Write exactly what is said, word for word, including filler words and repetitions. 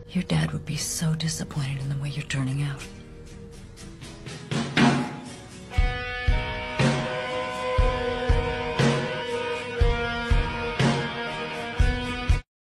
Your dad would be so disappointed in the way you're turning out.